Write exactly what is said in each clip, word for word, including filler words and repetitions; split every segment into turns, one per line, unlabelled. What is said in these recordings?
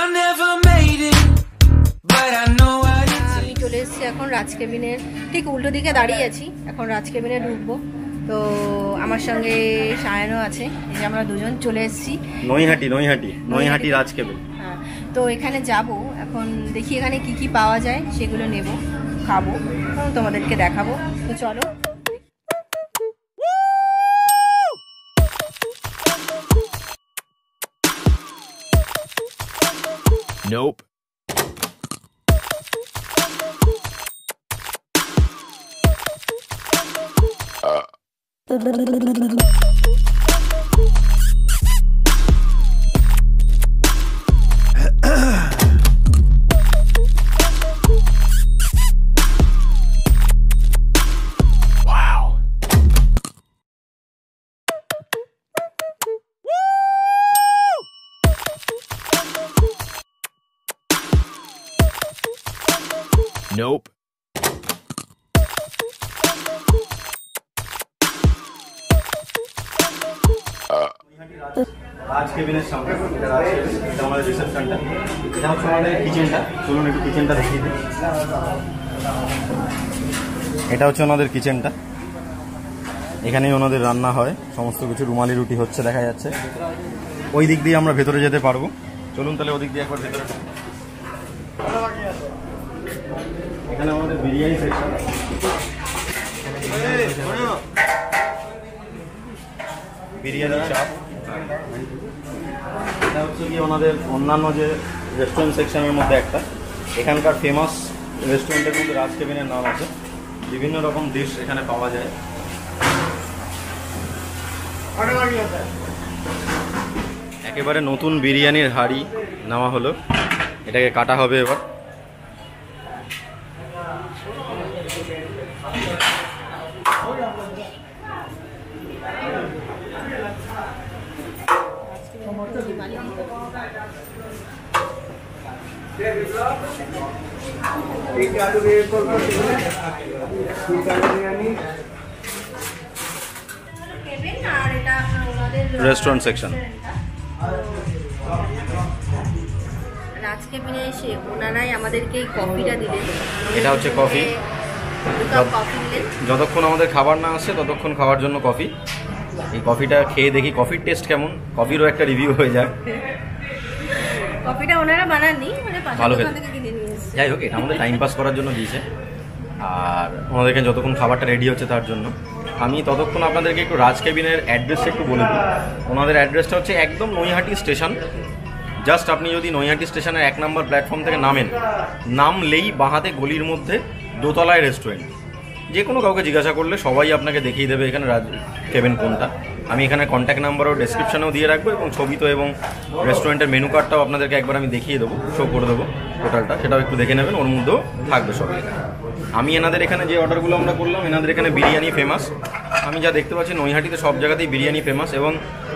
আমি চলে এসেছি এখন রাজ কেবিনের ঠিক উল্টো দিকে দাঁড়িয়ে আছি, এখন রাজ কেবিনে ঢুকবো। তো আমার সঙ্গে সায়নও আছে, এই যে আমরা দুজন চলে এসেছি
নৈহাটি নৈহাটি নৈহাটি রাজ কেবিন।
হ্যাঁ, তো এখানে যাব এখন, দেখি এখানে কি কি পাওয়া যায়, সেগুলো নেব, খাবো, তোমাদেরকে দেখাবো। তো চলো।
Nope. Uh. Nope.
রাজ কেবিনের সামনে এটা রাজ কেবিন, এটা আমাদের রিসেপশনটা, এটা হচ্ছে আমাদের কিচেনটা। চলুন একটু কিচেনটা দেখিয়ে দিই। এটা হচ্ছে ওনাদের কিচেনটা, এখানেই ওনাদের রান্না হয়, সমস্ত কিছু রুমালি রুটি হচ্ছে দেখা যাচ্ছে। ওই দিক দিয়ে আমরা ভেতরে যেতে পারবো, চলুন তাহলে ওদিক দিয়ে একবার ভেতরে। এখানে আমাদের বিরিয়ানি সেকশন, বিরিয়ানি চাপ। এটা হচ্ছে কি ওনাদের অন্যান্য যে রেস্টুরেন্ট সেকশনের মধ্যে একটা, এখানকার ফেমাস রেস্টুরেন্টের মধ্যে রাজ কেবিনের নাম আছে, বিভিন্ন রকম ডিশ এখানে পাওয়া যায়। একেবারে নতুন বিরিয়ানির হাঁড়ি নেওয়া হলো, এটাকে কাটা হবে এবার। Restaurant section.
রাজ কেবিনে এসে ওনারাই আমাদেরকে এই কফিটা দিলেন।
এটা হচ্ছে কফি, যতক্ষণ আমাদের খাবার না আসে ততক্ষণ খাওয়ার জন্য কফি। এই কফিটা খেয়ে দেখি কফির টেস্ট কেমন, কফিরও একটা রিভিউ হয়ে যায়।
কফিটা ওনারা বানাননি, মানে
ভালো খেতে। যাই হোক, এটা আমাদের টাইম পাস করার জন্য দিয়েছে, আর ওনাদেরকে যতক্ষণ খাবারটা রেডি হচ্ছে তার জন্য। আমি ততক্ষণ আপনাদেরকে একটু রাজ কেবিনের অ্যাড্রেসটা একটু বলে দিই। ওনাদের অ্যাড্রেসটা হচ্ছে একদম নৈহাটি স্টেশন। জাস্ট আপনি যদি নৈহাটি স্টেশনের এক নম্বর প্ল্যাটফর্ম থেকে নামেন, নামলেই বাঁহাতে গলির মধ্যে দোতলায় রেস্টুরেন্ট। যে কোনো কাউকে জিজ্ঞাসা করলে সবাই আপনাকে দেখিয়ে দেবে এখানে রাজ কেবিন কোনটা। আমি এখানে কন্ট্যাক্ট নাম্বারও ডেসক্রিপশনেও দিয়ে রাখবো, এবং ছবি তো এবং রেস্টুরেন্টের মেনু কার্ডটাও আপনাদেরকে একবার আমি দেখিয়ে দেবো, শো করে দেবো টোটালটা, সেটাও একটু দেখে নেবেন, ওর মধ্যেও থাকবে সব লেখা। আমি এনাদের এখানে যে অর্ডারগুলো আমরা করলাম, এনাদের এখানে বিরিয়ানি ফেমাস। আমি যা দেখতে পাচ্ছি নৈহাটিতে সব জায়গাতেই বিরিয়ানি ফেমাস, এবং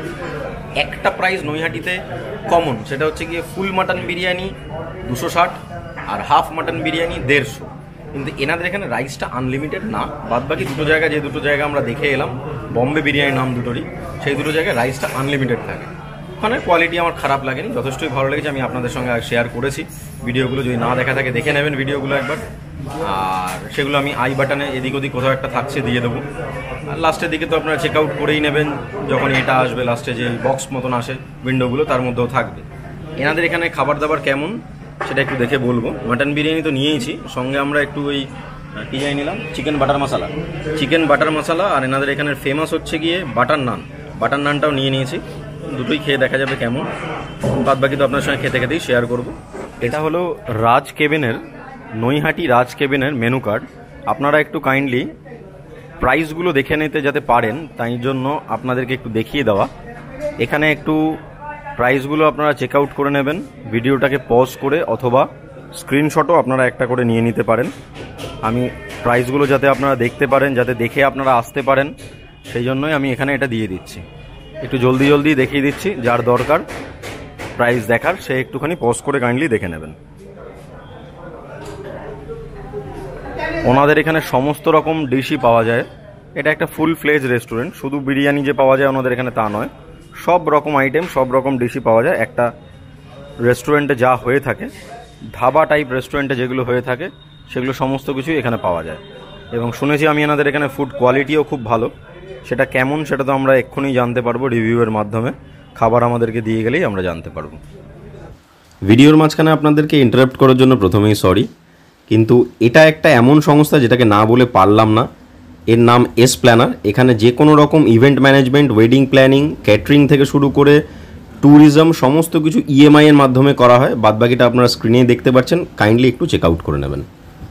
একটা প্রাইস নৈহাটিতে কমন, সেটা হচ্ছে গিয়ে ফুল মাটন বিরিয়ানি দুশো ষাট আর হাফ মাটন বিরিয়ানি দেড়শো। কিন্তু এনাদের এখানে রাইসটা আনলিমিটেড না, বাদ বাকি দুটো জায়গা, যে দুটো জায়গা আমরা দেখে এলাম, বম্বে বিরিয়ানি নাম দুটোরই, সেই দুটো জায়গায় রাইসটা আনলিমিটেড থাকে। ওখানে কোয়ালিটি আমার খারাপ লাগেনি, যথেষ্টই ভালো লেগেছে। আমি আপনাদের সঙ্গে শেয়ার করেছি ভিডিওগুলো, যদি না দেখা থাকে দেখে নেবেন ভিডিওগুলো একবার, আর সেগুলো আমি আই বাটনে এদিক ওদিক কোথাও একটা থাকছে দিয়ে দেবো। আর লাস্টের দিকে তো আপনারা চেক আউট করেই নেবেন, যখন এটা আসবে লাস্টে যে বক্স মতন আসে উইন্ডোগুলো, তার মধ্যেও থাকবে। এনাদের এখানে খাবার দাবার কেমন সেটা একটু দেখে বলবো। মাটন বিরিয়ানি তো নিয়েইছি, সঙ্গে আমরা একটু ওই কী যাই নিলাম, chicken butter masala, chicken butter masala. আর এনাদের এখানের ফেমাস হচ্ছে গিয়ে বাটার নান, বাটার নানটাও নিয়ে নিয়েছি। দুটোই খেয়ে দেখা যাবে কেমন, বাদ বাকি তো আপনার সঙ্গে খেতে খেতেই শেয়ার করব। এটা হলো রাজ কেবিনের, নৈহাটি রাজ কেবিনের মেনু কার্ড। আপনারা একটু কাইন্ডলি প্রাইসগুলো দেখে নিতে যাতে পারেন, তাই জন্য আপনাদেরকে একটু দেখিয়ে দেওয়া। এখানে একটু প্রাইসগুলো আপনারা চেক আউট করে নেবেন, ভিডিওটাকে পজ করে, অথবা স্ক্রিনশটও আপনারা একটা করে নিয়ে নিতে পারেন। আমি প্রাইসগুলো যাতে আপনারা দেখতে পারেন, যাতে দেখে আপনারা আসতে পারেন, সেই জন্যই আমি এখানে এটা দিয়ে দিচ্ছি। একটু জলদি জলদি দেখিয়ে দিচ্ছি, যার দরকার প্রাইস দেখার সে একটুখানি পজ করে কাইন্ডলি দেখে নেবেন। ওনাদের এখানে সমস্ত রকম ডিশই পাওয়া যায়। এটা একটা ফুল ফ্লেজ রেস্টুরেন্ট, শুধু বিরিয়ানি যে পাওয়া যায় ওনাদের এখানে তা নয়, সব রকম আইটেম, সব রকম ডিশই পাওয়া যায় একটা রেস্টুরেন্টে যা হয়ে থাকে, ধাবা টাইপ রেস্টুরেন্টে যেগুলো হয়ে থাকে সেগুলো সমস্ত কিছুই এখানে পাওয়া যায়। এবং শুনেছি আমি এনাদের এখানে ফুড কোয়ালিটিও খুব ভালো। সেটা কেমন সেটা তো আমরা এক্ষুনি জানতে পারবো রিভিউয়ের মাধ্যমে, খাবার আমাদেরকে দিয়ে গেলেই আমরা জানতে পারবো। ভিডিওর মাঝখানে আপনাদেরকে ইন্টারাপ্ট করার জন্য প্রথমেই সরি, কিন্তু এটা একটা এমন সংস্থা যেটাকে না বলে পারলাম না। এর নাম এস প্ল্যানার। এখানে যে কোনো রকম event management, wedding planning, catering থেকে শুরু করে ট্যুরিজম সমস্ত কিছু ইএমআই এর মাধ্যমে করা হয়। বাদবাকিটা আপনারা স্ক্রিনে দেখতে পাচ্ছেন, কাইন্ডলি একটু চেক আউট করে নেবেন।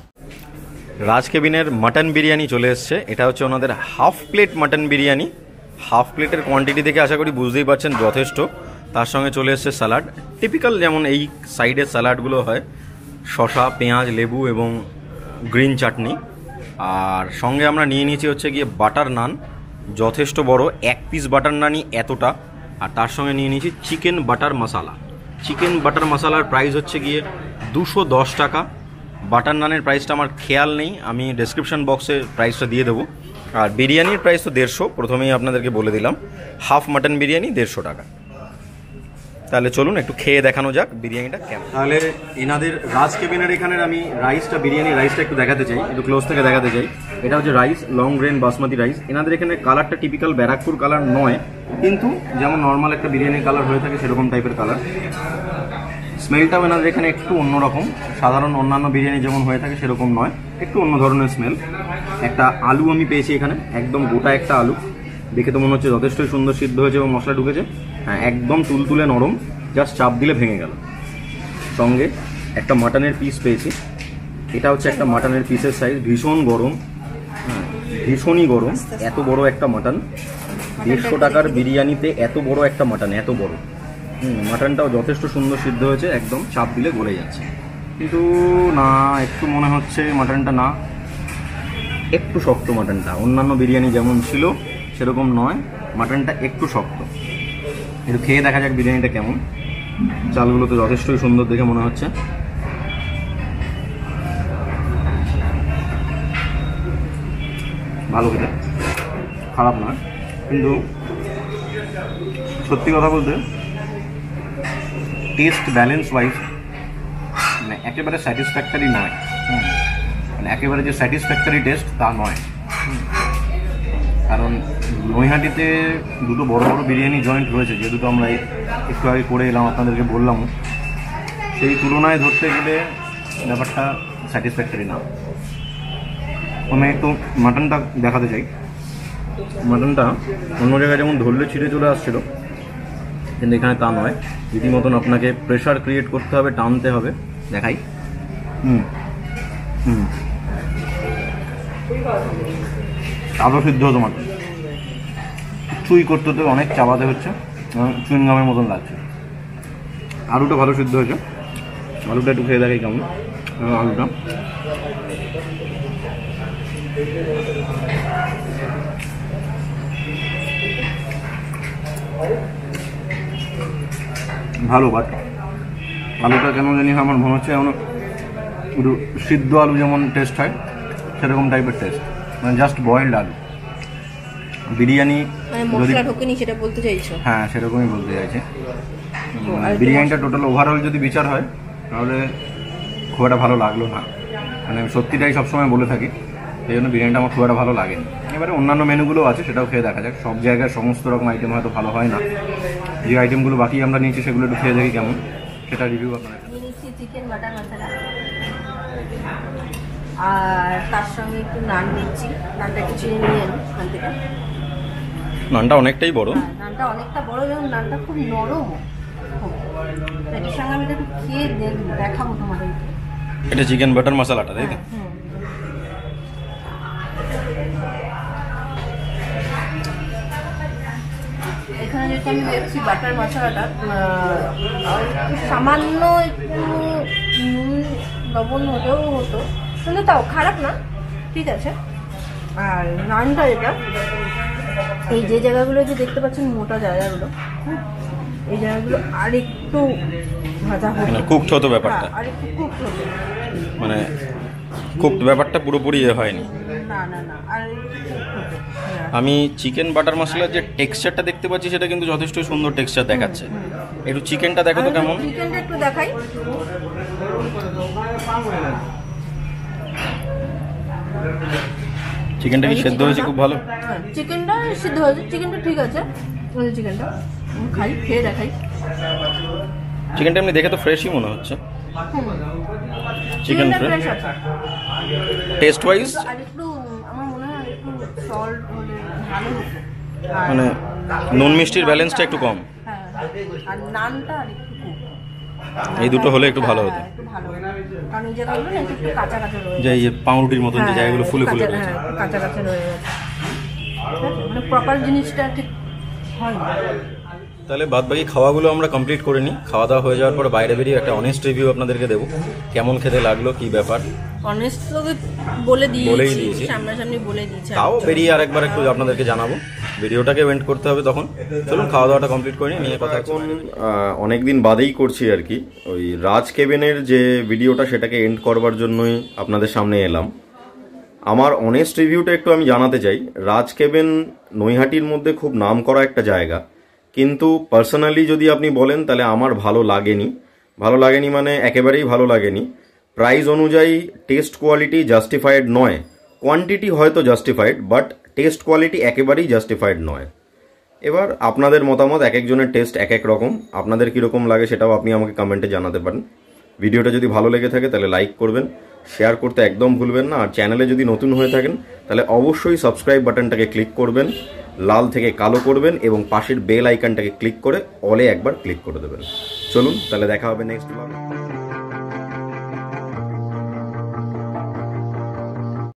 রাজ কেবিনের মাটন বিরিয়ানি চলে এসছে। এটা হচ্ছে ওনাদের half plate mutton biryani. Half প্লেটের কোয়ান্টিটি দেখে আশা করি বুঝতেই পারছেন যথেষ্ট। তার সঙ্গে চলে এসছে স্যালাড, টিপিক্যাল যেমন এই সাইডের স্যালাডগুলো হয়, শসা, পেঁয়াজ, লেবু এবং গ্রিন চাটনি। আর সঙ্গে আমরা নিয়ে নিয়েছি হচ্ছে গিয়ে বাটার নান, যথেষ্ট বড়, এক পিস বাটার নানই এতটা। আর তার সঙ্গে নিয়ে নিয়েছি chicken butter masala. Chicken butter মশালার প্রাইস হচ্ছে গিয়ে দুশো দশ টাকা। বাটার নানের প্রাইসটা আমার খেয়াল নেই, আমি ডেসক্রিপশন বক্সে প্রাইসটা দিয়ে দেবো। আর বিরিয়ানির প্রাইস তো দেড়শো, প্রথমেই আপনাদেরকে বলে দিলাম। হাফ মাটন বিরিয়ানি দেড়শো টাকা। তাহলে চলুন একটু খেয়ে দেখানো যাক বিরিয়ানিটা কেমন। তাহলে এনাদের রাজ কেবিনের এখানের আমি রাইসটা, বিরিয়ানি রাইসটা একটু দেখাতে চাই, একটু ক্লোজ থেকে দেখাতে চাই। এটা হচ্ছে rice, long grain basmati rice. এনাদের এখানে কালারটা টিপিক্যাল ব্যারাকপুর কালার নয়, কিন্তু যেমন নর্মাল একটা বিরিয়ানির কালার হয়ে থাকে সেরকম টাইপের কালার। স্মেলটাও এনাদের এখানে একটু অন্যরকম, সাধারণ অন্যান্য বিরিয়ানি যেমন হয়ে থাকে সেরকম নয়, একটু অন্য ধরনের স্মেল। একটা আলু আমি পেয়েছি এখানে, একদম গোটা একটা আলু, দেখে তো মনে হচ্ছে যথেষ্টই সুন্দর সিদ্ধ হয়েছে এবং মশলা ঢুকেছে। হ্যাঁ, একদম তুলতুলে নরম, জাস্ট চাপ দিলে ভেঙে গেল। সঙ্গে একটা মাটনের পিস পেয়েছি। এটা হচ্ছে একটা মাটনের পিসের সাইজ, ভীষণ গরম, হ্যাঁ ভীষণই গরম। এত বড় একটা মাটন, দেড়শো টাকার বিরিয়ানিতে এত বড় একটা মাটন, এত বড়। হুম, মাটনটাও যথেষ্ট সুন্দর সিদ্ধ হয়েছে, একদম চাপ দিলে গলে যাচ্ছে। কিন্তু না, একটু মনে হচ্ছে মাটনটা না, একটু শক্ত মাটনটা। অন্যান্য বিরিয়ানি যেমন ছিল সেরকম নয়, মাটনটা একটু শক্ত। একটু খেয়ে দেখা যাক বিরিয়ানিটা কেমন। চালগুলো তো যথেষ্টই সুন্দর দেখে মনে হচ্ছে। ভালো খেতে, খারাপ নয়, কিন্তু সত্যি কথা বলতে টেস্ট ব্যালেন্স ওয়াইজ মানে একেবারে স্যাটিসফ্যাক্টরি নয়। মানে একেবারে যে স্যাটিসফ্যাক্টরি টেস্ট তা নয়। কারণ নৈহাটিতে দুটো বড় বড় বিরিয়ানি জয়েন্ট রয়েছে, যে দুটো আমরা একটু আগে করে এলাম, আপনাদেরকে বললাম, সেই তুলনায় ধরতে গেলে ব্যাপারটা স্যাটিসফ্যাক্টরি না। আমি একটু মাটনটা দেখাতে চাই। মাটনটা অন্য জায়গায় যেমন ধরলে ছিঁড়ে চলে আসছিল, কিন্তু এখানে তা নয়, রীতিমতন আপনাকে প্রেশার ক্রিয়েট করতে হবে, টানতে হবে। দেখাই। হুম হুম আদৌ সিদ্ধ হতো মাটন, চুই করতে হতে অনেক চাবাতে হচ্ছে, চুইংগামের মতন লাগছে। আলুটা ভালো সিদ্ধ হয়েছে, আলুটা একটু খেয়ে দেখাই কেমন। আলুটা ভালো, বাট আলুটা কেন জানি আমার মনে হচ্ছে এমন একটু সিদ্ধ আলু যেমন টেস্ট হয় সেরকম টাইপের টেস্ট, মানে জাস্ট বয়েলড আলু। বিরিয়ানি
মশলা ঢোকেনি সেটা বলতে চাইছো? হ্যাঁ,
সেরকমই বলতে চাইছি। বিরিয়ানিটা টোটাল ওভারঅল যদি বিচার হয় তাহলে খুব একটা ভালো লাগলো না। মানে আমি সত্যিটাই সবসময় বলে থাকি, সেই জন্য বিরিয়ানিটা আমার খুব একটা ভালো লাগেনি। এবারে অন্যান্য মেনুগুলো আছে, সেটাও খেয়ে দেখা যাক। সব জায়গায় সমস্ত রকম আইটেম হয়তো ভালো হয় না, যে আইটেমগুলো বাকি আমরা নিয়েছি সেগুলো একটু খেয়ে দেখি কেমন, সেটা রিভিউ আপনাদের।
চিকেন বাটার মশলা, আর তার সঙ্গে একটু নান নিচ্ছি। নানটা একটু চিনি নিয়ে আনি ওখান থেকে।
নানটা অনেকটাই বড়,
নানটা অনেকটা বড় এবং নানটা খুব নরম। এটার সঙ্গে আমি একটু খেয়ে দেখাবো তোমাদেরকে।
এটা চিকেন বাটার মশলাটা, তাই তো?
এখানে যেহেতু আমি দেখছি বাটার মশলাটা সামান্য একটু নুন লবণ হলেও হতো, কিন্তু তাও খারাপ না, ঠিক আছে। আর নানটা যেটা, এই যে জায়গাগুলো যে দেখতে পাচ্ছেন মোটা জায়গাগুলো, এই জায়গাগুলো আর একটু ভাজা হতো,
কুকড হতো ব্যাপারটা,
আর একটু কুকড হতো।
মানে কুকড ব্যাপারটা পুরোপুরি এ হয়নি।
না না না আর একটু কুকড হতো।
আমি চিকেন বাটার মশলার যে টেক্সচারটা দেখতে পাচ্ছি সেটা কিন্তু যথেষ্ট সুন্দর টেক্সচার দেখাচ্ছে। একটু চিকেনটা দেখো তো কেমন।
চিকেনটা একটু দেখাই।
চিকেনটা কি সেদ্ধ হয়েছে খুব ভালো?
চিকেনটা সিদ্ধ হয়েছে, চিকেনটা ঠিক আছে। চিকেনটা খাই, খেয়ে দেখাই।
চিকেনটা এমনি দেখে তো ফ্রেশই মনে হচ্ছে। চিকেন ফ্রেশ
আছে
টেস্ট ওয়াইজ।
আর একটু আমার মনে হয় একটু সল্ট হলে ভালো হতো,
মানে নুন মিষ্টির ব্যালেন্সটা একটু কম।
হ্যাঁ, আর নানটা আর একটু কম।
এই দুটো হলে একটু ভালো হতো।
একটু ভালো হতো, কারণ এই জায়গাগুলো না একটু কাঁচা কাঁচা রয়েছে,
যে এই পাউরুটির মতন যে জায়গাগুলো ফুলে ফুলে রয়েছে,
কাঁচা কাঁচা রয়ে গেছে, মানে প্রপার জিনিসটা ঠিক হয় না।
তাহলে বাদ বাকি খাওয়াগুলো আমরা কমপ্লিট করে নিই। খাওয়া দাওয়া হয়ে যাওয়ার পর বাইরে বেরিয়ে একটা অনেস্ট রিভিউ আপনাদেরকে দেবো, কেমন খেতে লাগলো, কি ব্যাপার।
অনেস্ট তো বলে
বলেই
দিয়েছি,
দিয়েছি,
সামনাসামনি বলে দিয়েছি।
তাও বেরিয়ে আরেকবার একটু আপনাদেরকে জানাবো, ভিডিওটাকে এন্ড করতে হবে তখন। চলুন খাওয়া দাওয়াটা কমপ্লিট করে নিয়ে কথা। এখন অনেকদিন বাদেই করছি আর কি, ওই রাজ কেবিনের যে ভিডিওটা সেটাকে এন্ড করবার জন্যই আপনাদের সামনে এলাম। আমার অনেস্ট রিভিউটা একটু আমি জানাতে চাই। রাজ কেবিন নৈহাটির মধ্যে খুব নাম করা একটা জায়গা, কিন্তু পার্সোনালি যদি আপনি বলেন তাহলে আমার ভালো লাগেনি। ভালো লাগেনি মানে একেবারেই ভালো লাগেনি। প্রাইস অনুযায়ী টেস্ট কোয়ালিটি জাস্টিফাইড নয়, কোয়ান্টিটি হয়তো জাস্টিফাইড, বাট টেস্ট কোয়ালিটি একেবারেই জাস্টিফাইড নয়। এবার আপনাদের মতামত, এক একজনের টেস্ট এক এক রকম, আপনাদের কীরকম লাগে সেটাও আপনি আমাকে কমেন্টে জানাতে পারেন। ভিডিওটা যদি ভালো লেগে থাকে তাহলে লাইক করবেন, শেয়ার করতে একদম ভুলবেন না। আর চ্যানেলে যদি নতুন হয়ে থাকেন তাহলে অবশ্যই সাবস্ক্রাইব বাটনটাকে ক্লিক করবেন, লাল থেকে কালো করবেন এবং পাশের বেল আইকনটাকে ক্লিক করে অলে একবার ক্লিক করে দেবেন। চলুন তাহলে দেখা হবে নেক্সট ব্লগে।